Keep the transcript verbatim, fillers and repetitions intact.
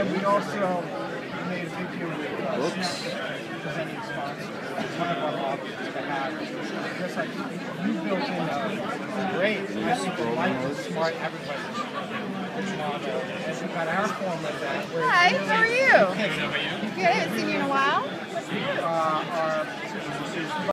And we also made a big deal with uh, Snap presenting sponsors. It's one of our hobbies to have just like you built in a great, I think, a light and smart advertising model. And we've got our form of that. Hi, how are you? Good. Good, I haven't seen you in a while. Uh, our